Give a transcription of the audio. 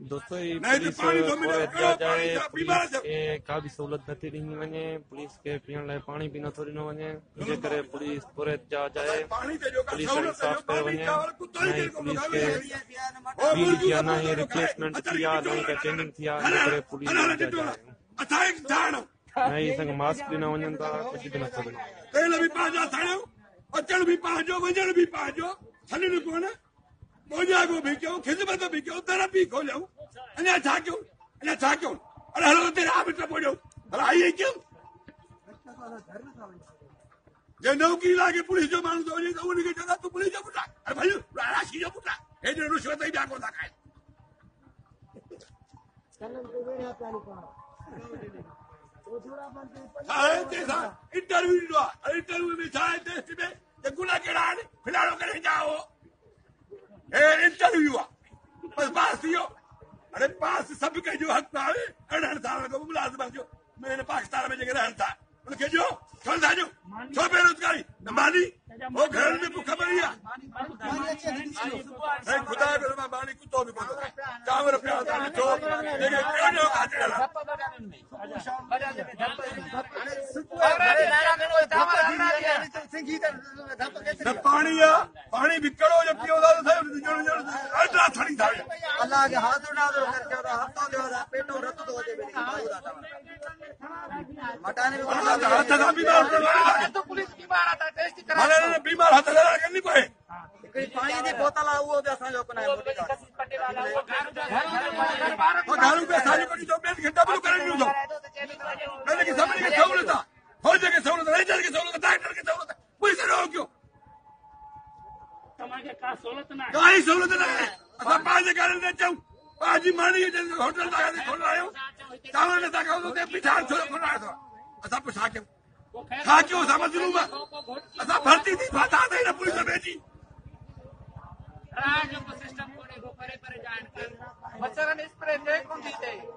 دوستو پولیس احتجاج ہے پولیس کے کا بھی سہولت نٿी ڏنی وڃي پولیس کے پیئڻ لاءِ پاڻي بھی نٿو ڏنو وڃي جنهن کرے پولیس احتجاج ہے پولیس انصاف ڪيو وڃي نہ پولیس کے بجلی جي نہ ریپليسمنٹ ٿي نہ کا چينجنگ ٿي ان کرے پولیس احتجاج ہے نہ سنگ ماسڪ ڏنا وڃن ٿا ڪجهه به نٿو ڏنو تيل بھی پانجا ٿايو اچن بھی پانجو وڃن بھی پانجو ٿلن کون موجاگو بھی کیوں خدمت بھی کیوں در بھی کھولو انیا چھا کیوں ارے ہلو تیرے آپ تے پوجو ہلا آئی کیوں جے نوکری لاگے پولیس جو مانو تو وجے تو ان کے جگہ تو پولیس جو پٹا ارے بھائی راشی جو پٹا اے جو رشوت ہی بیا کو تھا کھائے انٹرویو میں چھا ٹیسٹ میں یہ گناہ کیڑا ہے فلاڑو کرے جاؤ انٹرویو بس پاس تھیو ارے پاس سب کے جو حق آئے 18 سال کو ملازمت جو میں نے پاکستان میں جگہ رہتا ان کے جو چھوڑ دا جو چھو بے روزگاری مانی وہ گھر میں کو خبر ہے خدا کو مانی کو تو بھی کو چاور پہ آتا ہے تو لیکن کیوں کاٹے پانی بکڑو جب پیو دا اٹھا تھڑی تھا اللہ کے ہاتھ اڑا دو کر کے ہفتہ دے اور پیٹو رت دو دے مٹانے میں ہاتھ دا بیمار تو پولیس بیمار آتا ٹیسٹ کرا مانے بیمار ہاتھ لگا کرنی پئے کوئی پانی دی بوتل وہ بھی اساں جو بنائے وہ گھروں پہ ساری کو جو بیٹھ گھنٹہ بھی کرن نو میں نے کہ سب نے سہولت ہو جگہ سہولت رینجر کی سہولت ڈاکٹر کی سہولت پولیس رو کیوں تمہارے کا سہولت نہ کوئی سہولت نہ ہے اسا پاج کرن دے چوں پاجی مانی جے ہوٹل دا کھول رہا ہو چاول نے تا کہو تے پیچھے چھوڑ کھول رہا تھا اسا پوچھا کیوں کھا کیوں سمجھ لوں میں اسا بھرتی تھی بتا دے نہ پولیس بیٹی راج کو سسٹم کو کرے جان کر مچھرن اسپرے دے کون دیتے